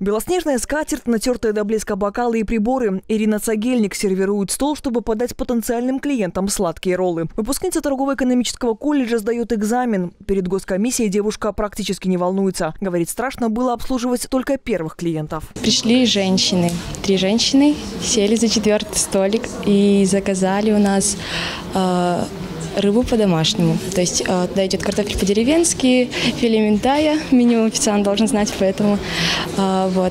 Белоснежная скатерть, натертые до блеска бокалы и приборы. Ирина Цагельник сервирует стол, чтобы подать потенциальным клиентам сладкие роллы. Выпускница торгово-экономического колледжа сдает экзамен. Перед госкомиссией девушка практически не волнуется. Говорит, страшно было обслуживать только первых клиентов. Пришли женщины. 3 женщины сели за 4-й столик и заказали у нас рыбу по-домашнему. То есть туда идет картофель по-деревенски, филе минтая, минимум официант должен знать, поэтому вот.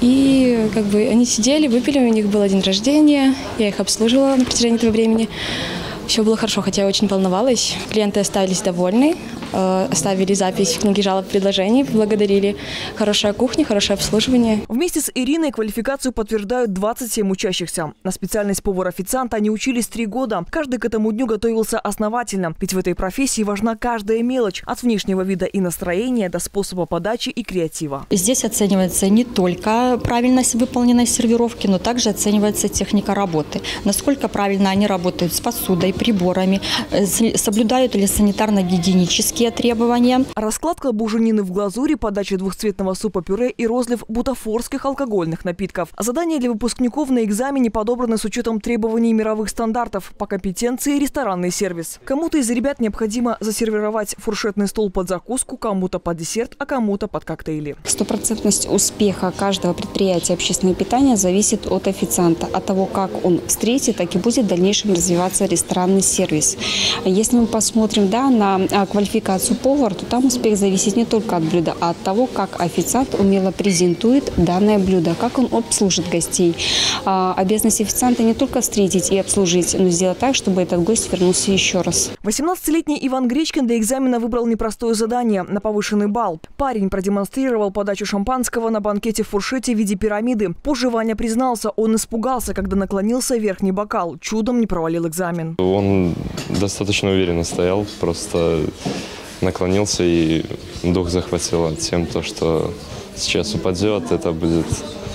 И как бы они сидели, выпили, у них был день рождения, я их обслуживала на протяжении этого времени. Все было хорошо, хотя я очень волновалась. Клиенты остались довольны, оставили запись в книге жалоб и предложений, благодарили. Хорошая кухня, хорошее обслуживание. Вместе с Ириной квалификацию подтверждают 27 учащихся. На специальность повар-официанта они учились 3 года. Каждый к этому дню готовился основательно. Ведь в этой профессии важна каждая мелочь. От внешнего вида и настроения до способа подачи и креатива. Здесь оценивается не только правильность выполненной сервировки, но также оценивается техника работы. Насколько правильно они работают с посудой, приборами, соблюдают ли санитарно-гигиенические требования. Раскладка буженины в глазури, подача двухцветного супа-пюре и розлив бутафорских алкогольных напитков. Задания для выпускников на экзамене подобраны с учетом требований мировых стандартов по компетенции ресторанный сервис. Кому-то из ребят необходимо засервировать фуршетный стол под закуску, кому-то под десерт, а кому-то под коктейли. Стопроцентность успеха каждого предприятия общественного питания зависит от официанта, от того, как он встретит, так и будет в дальнейшем развиваться ресторанный сервис. Если мы посмотрим на квалификацию повара, то там успех зависит не только от блюда, а от того, как официант умело презентует данное блюдо, как он обслужит гостей. Обязанность официанта не только встретить и обслужить, но сделать так, чтобы этот гость вернулся еще раз. 18-летний Иван Гречкин для экзамена выбрал непростое задание на повышенный балл. Парень продемонстрировал подачу шампанского на банкете в фуршете в виде пирамиды. Позже Ваня признался, он испугался, когда наклонился верхний бокал. Чудом не провалил экзамен. Он достаточно уверенно стоял, просто наклонился и дух захватило тем, что сейчас упадет, это будет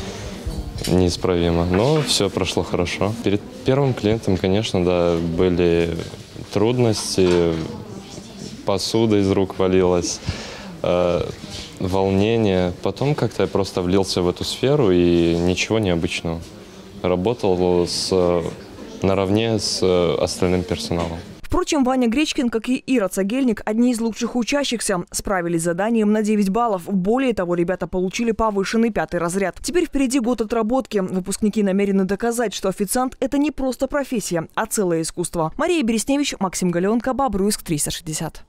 неисправимо. Но все прошло хорошо. Перед первым клиентом, конечно, да, были трудности, посуда из рук валилась, волнение. Потом как-то я просто влился в эту сферу и ничего необычного. Работал наравне с остальным персоналом. Впрочем, Ваня Гречкин, как и Ира Цагельник, одни из лучших учащихся. Справились с заданием на 9 баллов. Более того, ребята получили повышенный 5-й разряд. Теперь впереди год отработки. Выпускники намерены доказать, что официант – это не просто профессия, а целое искусство. Мария Бересневич, Максим Галенко, Бобруйск, 360.